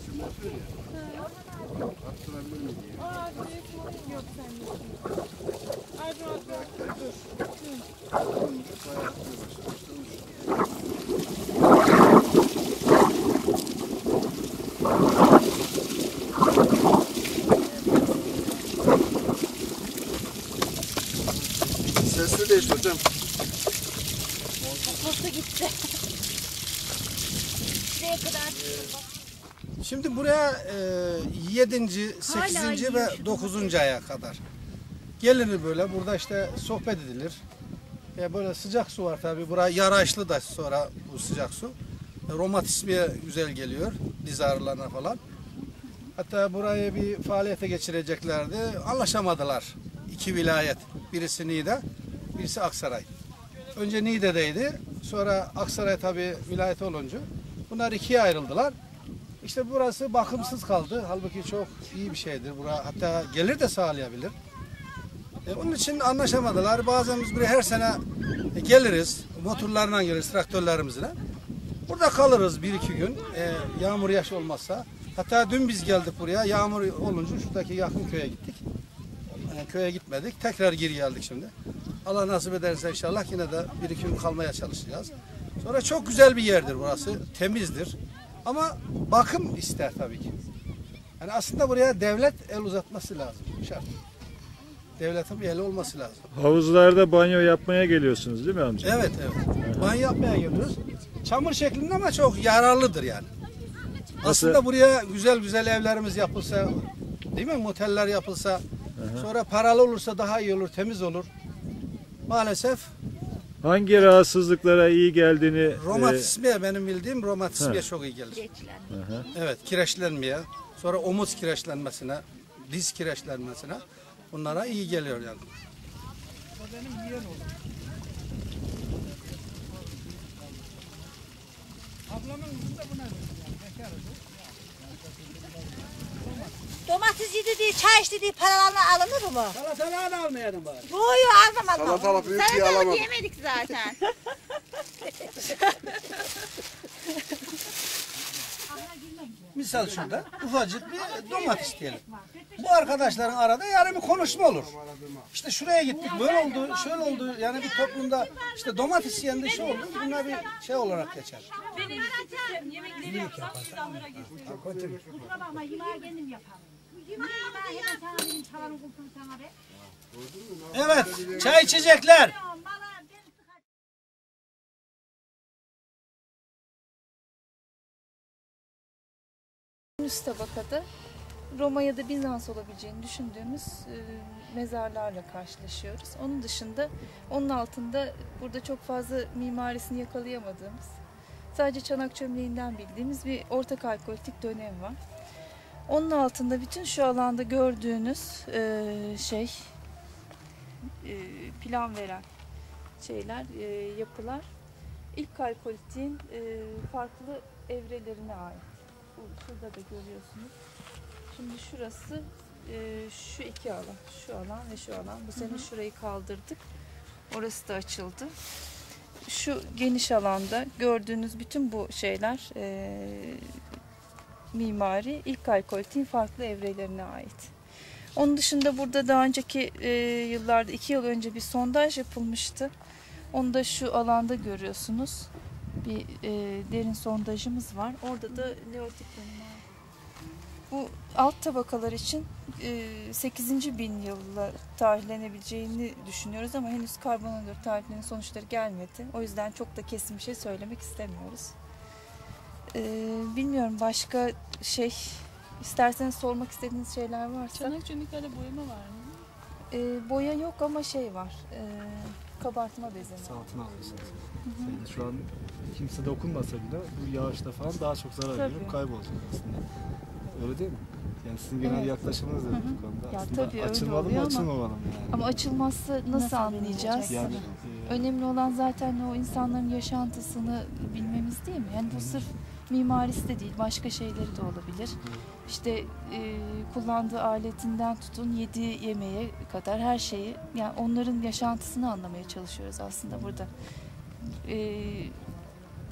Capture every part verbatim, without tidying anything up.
resimler şöyle. Attırabilir miyim diye. Aa, resim yok sende. Ay dur, dur, dur. Bayağı atmaya başlamıştım. Sesli değil hocam. Kafası gitti. Şuraya kadar. Şimdi buraya e, yedinci, sekizinci ve dokuzuncu aya kadar gelinir böyle. Burada işte sohbet edilir. E, böyle sıcak su var tabii. Buraya yaraşlı da sonra bu sıcak su. E, romatizmaya güzel geliyor. Diz ağrılarına falan. Hatta burayı bir faaliyete geçireceklerdi. Anlaşamadılar. İki vilayet. Birisi Niğde, birisi Aksaray. Önce Niğde'deydi. Sonra Aksaray tabii vilayet olunca bunlar ikiye ayrıldılar. İşte burası bakımsız kaldı. Halbuki çok iyi bir şeydir. Buraya hatta gelir de sağlayabilir. E, onun için anlaşamadılar. Bazen biz buraya her sene geliriz. Motorlarla geliriz, traktörlerimizle. Burada kalırız bir iki gün. E, yağmur yaş olmazsa. Hatta dün biz geldik buraya. Yağmur olunca şuradaki yakın köye gittik. Yani köye gitmedik. Tekrar geri geldik şimdi. Allah nasip ederse inşallah yine de bir iki gün kalmaya çalışacağız. Sonra çok güzel bir yerdir burası. Temizdir. Ama bakım ister tabii ki. Yani aslında buraya devlet el uzatması lazım. Şart. Devletin bir eli olması lazım. Havuzlarda banyo yapmaya geliyorsunuz değil mi amca? Evet evet. Banyo yapmaya geliyoruz. Çamur şeklinde ama çok yararlıdır yani. Nasıl? Aslında buraya güzel güzel evlerimiz yapılsa, değil mi? Moteller yapılsa, aha, sonra paralı olursa daha iyi olur, temiz olur. Maalesef. Hangi rahatsızlıklara iyi geldiğini... Romatizmaya e... benim bildiğim romatizmaya ha, çok iyi gelir. Kireçlenme. Evet, kireçlenmeye, sonra omuz kireçlenmesine, diz kireçlenmesine bunlara iyi geliyor yani. O benim yiyen olur. Ablamın kızı da buna yani, bekar olur. Domates yedi diye, çay içti diye paralarına alınır mı? Salatalığı almayalım bari. Bu yok, almam almam. Salatalık büyük diye Salatalık alamam. yemedik zaten. Misal şurada ufacık bir domates diyelim. Bu arkadaşların arada yarın bir konuşma olur. İşte şuraya gittik, böyle oldu, şöyle oldu. Yani bir toplumda işte domates yiyen de şey oldu. Bunlar bir şey olarak geçer. Yemekleri yapsam İstanbul'a gittim. Kusura bakma, yemeği kendim yaparım. Yemeği hemen sana benim tavanı kurtum sana be. Evet, çay içecekler. Üst tabakada Roma ya da Bizans olabileceğini düşündüğümüz e, mezarlarla karşılaşıyoruz. Onun dışında onun altında burada çok fazla mimarisini yakalayamadığımız, sadece çanak çömleğinden bildiğimiz bir orta kalkolitik dönem var. Onun altında bütün şu alanda gördüğünüz e, şey e, plan veren şeyler, e, yapılar ilk kalkolitin e, farklı evrelerine ait. Şurada da görüyorsunuz. Şimdi şurası e, şu iki alan, şu alan ve şu alan. Bu sene şurayı kaldırdık. Orası da açıldı. Şu geniş alanda gördüğünüz bütün bu şeyler e, mimari ilk kalkolitin farklı evrelerine ait. Onun dışında burada daha önceki e, yıllarda iki yıl önce bir sondaj yapılmıştı. Onu da şu alanda görüyorsunuz. Bir e, derin sondajımız var. Orada da neolitik dönemi var. Bu alt tabakalar için e, sekizinci bin yılla tarihlenebileceğini düşünüyoruz ama henüz karbon on dört tarihlerinin sonuçları gelmedi. O yüzden çok da kesin bir şey söylemek istemiyoruz. E, bilmiyorum, başka şey isterseniz sormak istediğiniz şeyler varsa. Çanak çömleklerde boyama var mı? E, boya yok ama şey var. E, kabartma bezi var. Saatini alıyorsunuz. Yani şu an kimse dokunmasa bile bu yağışta falan daha çok zarar Tabii. görüp kaybolacak aslında. Öyle değil mi? Yani sizin genel Evet. yaklaşımınız da Hı hı. bu konuda. Ya aslında tabii öyle açılmalı mı oluyor ama- açılmamalı mı yani? Ama açılmazsa nasıl, Nasıl anlayacağız? Yani, e, Önemli olan zaten o insanların yaşantısını bilmemiz değil mi? Yani bu sırf mimarisi de değil, başka şeyleri de olabilir. İşte e, kullandığı aletinden tutun yediği yemeğe kadar her şeyi, yani onların yaşantısını anlamaya çalışıyoruz aslında burada. E,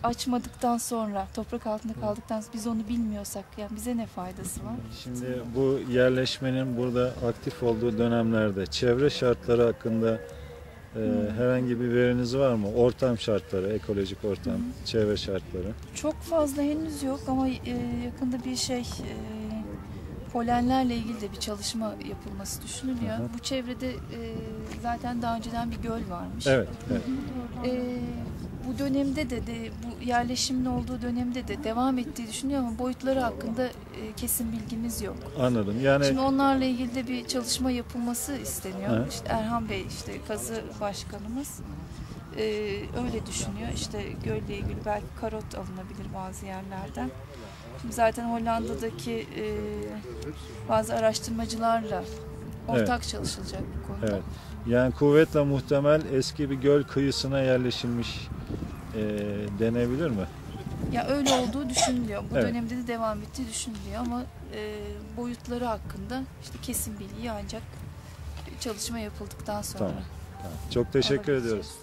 açmadıktan sonra, toprak altında kaldıktan sonra biz onu bilmiyorsak yani bize ne faydası var? Şimdi bu yerleşmenin burada aktif olduğu dönemlerde çevre şartları hakkında e, herhangi bir veriniz var mı? Ortam şartları, ekolojik ortam, Hı. çevre şartları. Çok fazla henüz yok ama e, yakında bir şey e, polenlerle ilgili de bir çalışma yapılması düşünülüyor. Hı hı. Bu çevrede e, zaten daha önceden bir göl varmış. Evet, evet. E, bu dönemde de, de bu yerleşimin olduğu dönemde de devam ettiği düşünülüyor ama boyutları hakkında e, kesin bilgimiz yok. Anladım. Yani Şimdi onlarla ilgili de bir çalışma yapılması isteniyor. Hı. İşte Erhan Bey, işte kazı başkanımız e, öyle düşünüyor. İşte gölle ilgili belki karot alınabilir bazı yerlerden. Şimdi zaten Hollanda'daki e, bazı araştırmacılarla ortak çalışılacak bu konuda. evet. Yani kuvvetle muhtemel eski bir göl kıyısına yerleşilmiş e, denebilir mi? Ya öyle olduğu düşünülüyor. Bu Evet. dönemde de devam ettiği düşünülüyor ama e, boyutları hakkında işte kesin bilgiyi ancak çalışma yapıldıktan sonra. Tamam. Tamam. Çok teşekkür alabileceğiz. ediyoruz.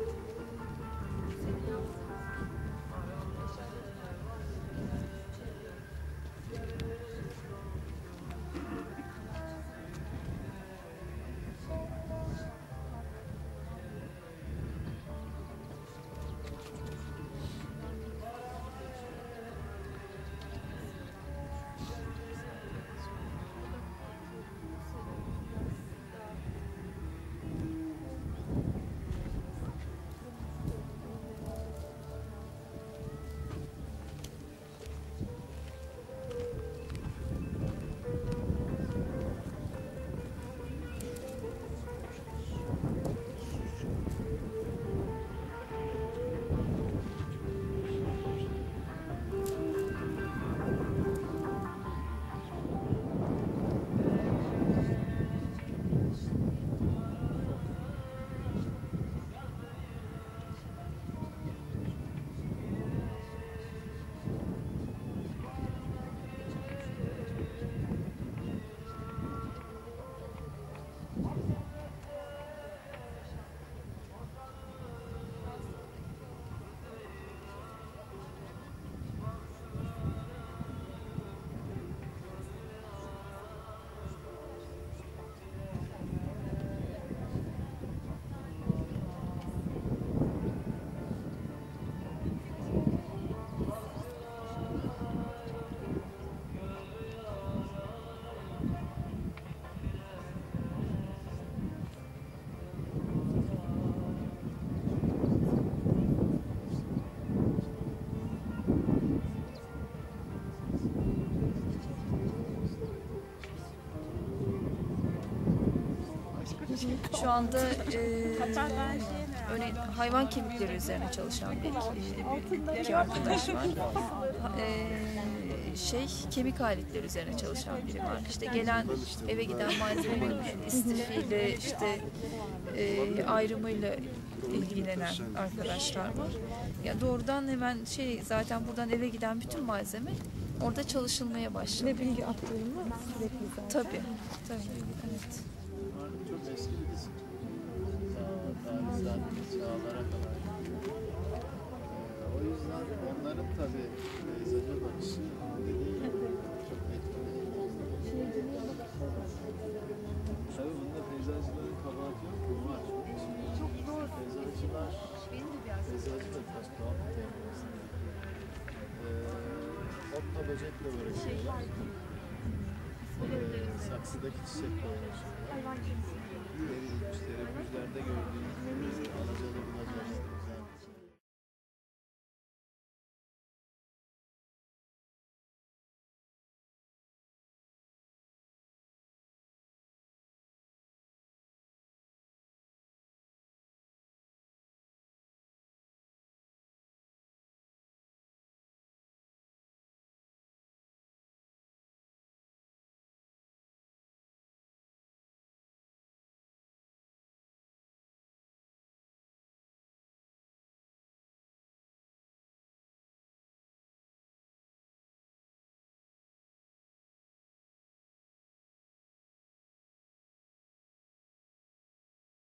Şu anda e, örneğin hayvan kemikleri üzerine çalışan bir iki, iki arkadaş var. E, şey kemik aletleri üzerine çalışan biri var. İşte gelen eve giden malzemenin istifiyle işte e, ayrımıyla ilgilenen arkadaşlar var. Ya doğrudan hemen şey zaten buradan eve giden bütün malzeme orada çalışılmaya başladı. Ve bilgi aktarımı sürekli zaten. Tabii. Tabii. Evet. Çok eski bir dizi. Tarihten çağlara kadar. Ee, o yüzden onların tabii peyzaja bakışı dediği gibi çok etkileyici. Tabii bunda peyzajcıların kabahati yok mu? Var. Çok doğru. Peyzajcılar, peyzajcı da biraz tuhaf bir terim aslında. Ee, otla böcekle uğraşıyorlar. Ee, saksıdaki çiçekle uğraşıyorlar. İşte rüzgarda gördüğümüz alacalı bulacağız.